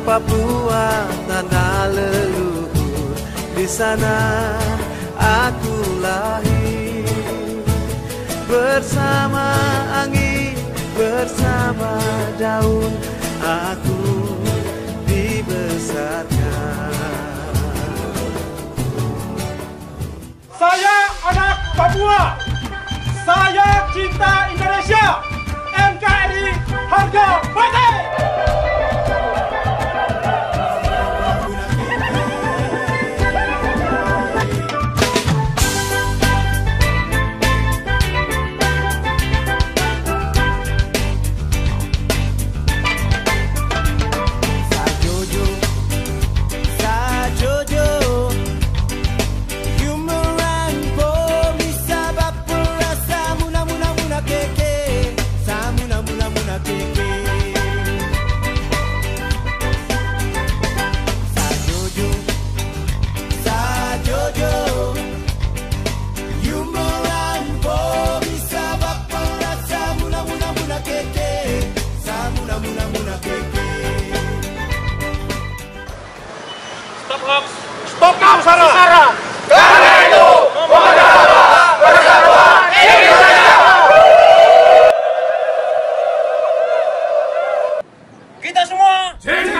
Papua, tanah leluhur. Di sana aku lahir, bersama angin, bersama daun, aku dibesarkan. Saya anak Papua, saya cinta Indonesia, NKRI harga mati. Stop hoax! Stop Sara! Karena itu memperdalam persatuan Indonesia. Kita semua